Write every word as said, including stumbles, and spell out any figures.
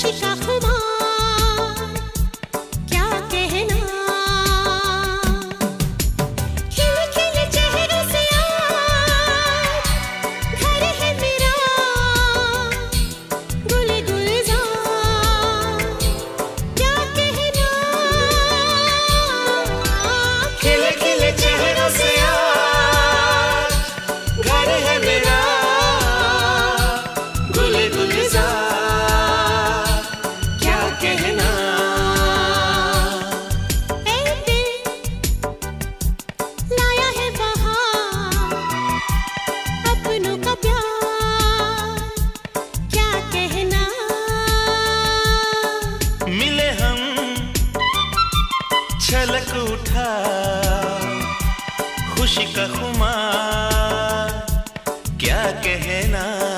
खुशी का खुमार, क्या कहना। खिले खिले चेहरों से आज घर है मेरा, गुल गुलजार, क्या कहना। खिले खिले चेहरों से आज घर है मेरा, गुल गुलजार, क्या कहना। ऐ दिल लाया है बहार, अपनों का प्यार, क्या कहना। मिले हम छलक उठा खुशी का खुमार, क्या कहना।